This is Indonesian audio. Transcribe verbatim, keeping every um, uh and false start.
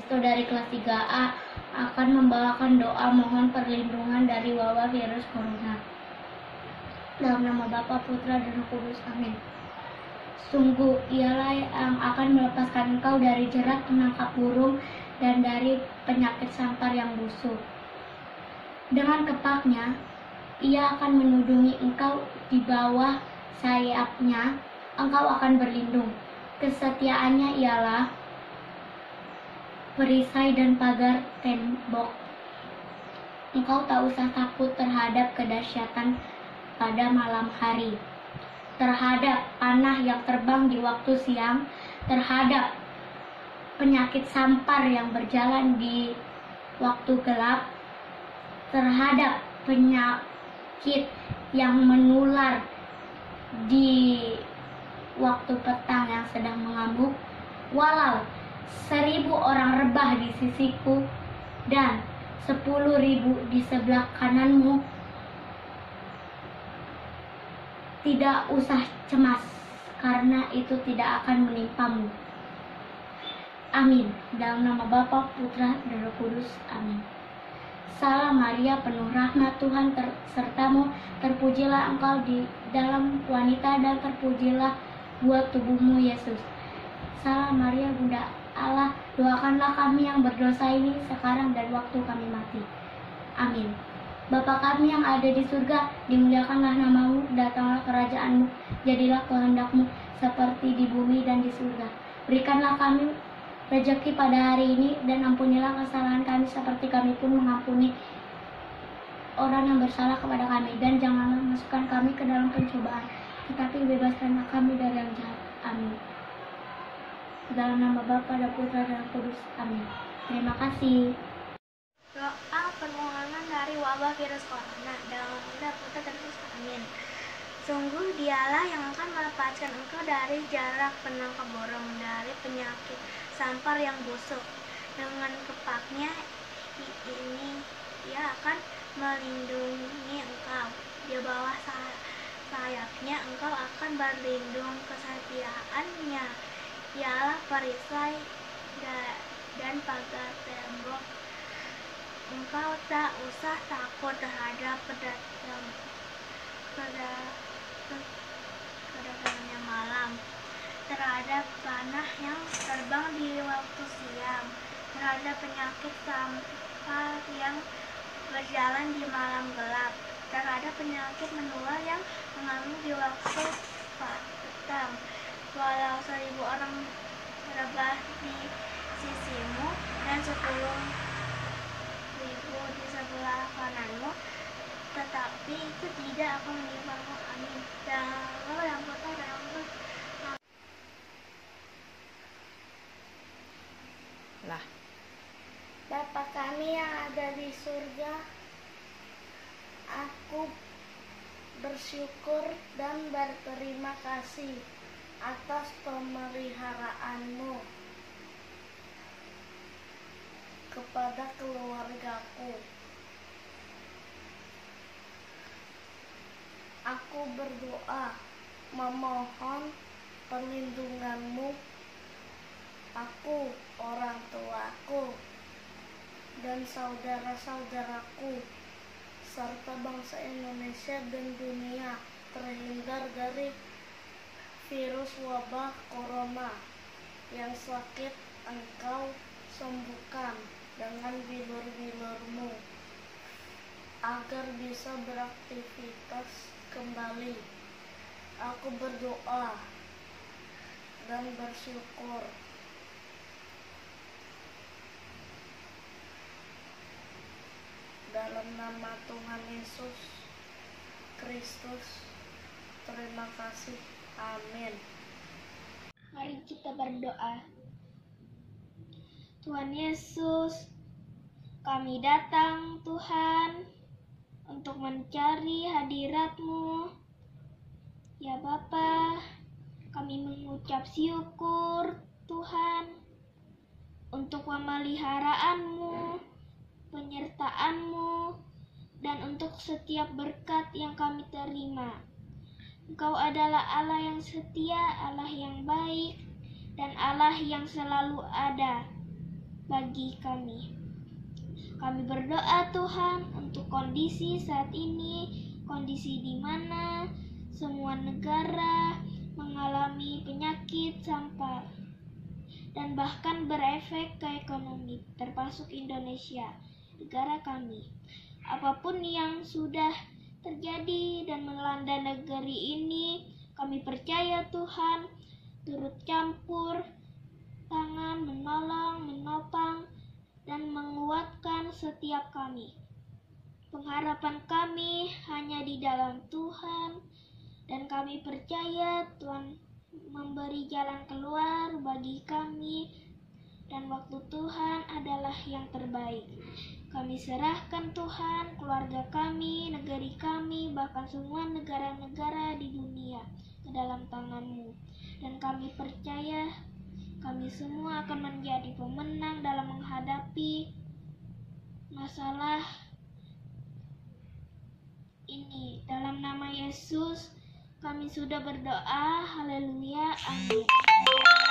Sisto dari kelas tiga A akan membawakan doa mohon perlindungan dari wabah virus corona. Dalam nama Bapa, Putra, dan Roh Kudus. Amin. Sungguh ialah yang akan melepaskan engkau dari jerat penangkap burung dan dari penyakit sampar yang busuk. Dengan kepaknya, ia akan menudungi engkau di bawah sayapnya, engkau akan berlindung. Kesetiaannya ialah perisai dan pagar tembok. Engkau tak usah takut terhadap kedahsyatan pada malam hari, terhadap panah yang terbang di waktu siang, terhadap penyakit sampar yang berjalan di waktu gelap, terhadap penyakit yang menular di waktu petang yang sedang mengamuk. Walau seribu orang rebah di sisiku dan sepuluh ribu di sebelah kananmu, tidak usah cemas, karena itu tidak akan menimpamu. Amin. Dalam nama Bapa, Putra, dan Roh Kudus. Amin. Salam Maria, penuh rahmat, Tuhan sertamu, terpujilah engkau di dalam wanita dan terpujilah buah tubuhmu, Yesus. Salam Maria, Bunda Allah, doakanlah kami yang berdosa ini sekarang dan waktu kami mati. Amin. Bapa kami yang ada di surga, dimuliakanlah namamu, datanglah kerajaanmu, jadilah kehendakmu seperti di bumi dan di surga. Berikanlah kami rezeki pada hari ini, dan ampunilah kesalahan kami seperti kami pun mengampuni orang yang bersalah kepada kami. Dan janganlah masukkan kami ke dalam pencobaan, tetapi bebaskanlah kami dari yang jahat. Amin. Dalam nama Bapa dan Putra dan Roh Kudus. Amin. Terima kasih. Doa permohonan dari wabah virus corona. Dalam nama Bapa, Putra, dan Roh Kudus. Amin. Sungguh dialah yang akan melepaskan engkau dari jarak penangkap burung, dari penyakit sampar yang busuk. Dengan kepaknya ini ia akan melindungi engkau. Di bawah sayapnya engkau akan berlindung. Kesetiaannya ialah perisai dan pagar tembok. Engkau tak usah takut terhadap kedatangan kedatangannya malam, terhadap panah yang terbang di waktu siang, terhadap penyakit sampar yang berjalan di malam gelap, terhadap penyakit menular yang mengamuk di waktu petang. Walau seribu orang rebah di sisimu dan sepuluh ribu di sebelah kananmu, tetapi itu tidak akan menimpamu. Amin. Dalam yang Putra dan Roh Kudus. Lah. Bapa kami yang ada di surga, aku bersyukur dan berterima kasih atas pemeliharaanmu kepada keluargaku. Aku berdoa memohon perlindunganmu, aku, orang tuaku, dan saudara-saudaraku, serta bangsa Indonesia dan dunia terhindar dari virus wabah corona. Yang sakit engkau sembuhkan dengan bilur-bilurmu, agar bisa beraktivitas kembali. Aku berdoa dan bersyukur dalam nama Tuhan Yesus Kristus. Terima kasih. Amin. Mari kita berdoa. Tuhan Yesus, kami datang Tuhan untuk mencari hadirat-Mu. Ya Bapa, kami mengucap syukur Tuhan untuk pemeliharaanmu, penyertaan-Mu, dan untuk setiap berkat yang kami terima. Engkau adalah Allah yang setia, Allah yang baik, dan Allah yang selalu ada. bagi kami. Kami berdoa Tuhan untuk kondisi saat ini, kondisi di mana semua negara mengalami penyakit sampar dan bahkan berefek ke ekonomi, termasuk Indonesia, negara kami. Apapun yang sudah terjadi dan melanda negeri ini, kami percaya Tuhan turut campur tangan, menolong, menopang, dan menguatkan setiap kami. Pengharapan kami hanya di dalam Tuhan, dan kami percaya Tuhan memberi jalan keluar bagi kami, dan waktu Tuhan adalah yang terbaik. Kami serahkan Tuhan, keluarga kami, negeri kami, bahkan semua negara-negara di dunia ke dalam tangan-Mu. Dan kami percaya kami semua akan menjadi pemenang dalam menghadapi masalah ini. Dalam nama Yesus kami sudah berdoa. Haleluya. Amin.